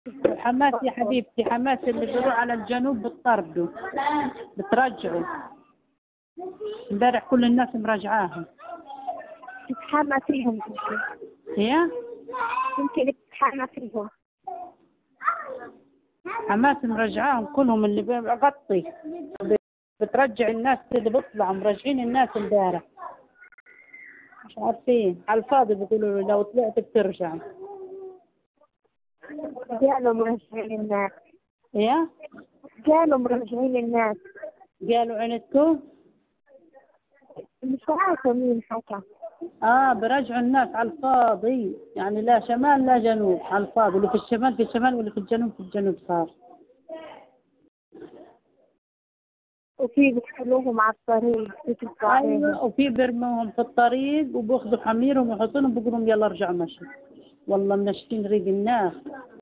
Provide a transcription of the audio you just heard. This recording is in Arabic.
حماس يا حبيبتي، حماس اللي بيروح على الجنوب بتطردوا بترجعوا. امبارح كل الناس مراجعاهم. تتحامى فيهم هي يمكن تتحامى فيهم. حماس مراجعاهم كلهم اللي بغطي بترجع الناس اللي بيطلعوا مراجعين الناس امبارح. مش عارفين على الفاضي بيقولوا لو طلعت بترجع. قالوا مرجعين الناس. يا قالوا مرجعين الناس. قالوا عندكم؟ مش عارفة مين حكى. برجعوا الناس على الفاضي، يعني لا شمال لا جنوب، على الفاضي، اللي في الشمال في الشمال واللي في الجنوب في الجنوب صار. وفي بيدخلوهم على الطريق. ايوه، وفي برموهم في الطريق وبياخذوا حميرهم ويحطونهم بيقولوا يلا ارجعوا مشي. والله منشفين ريق الناس.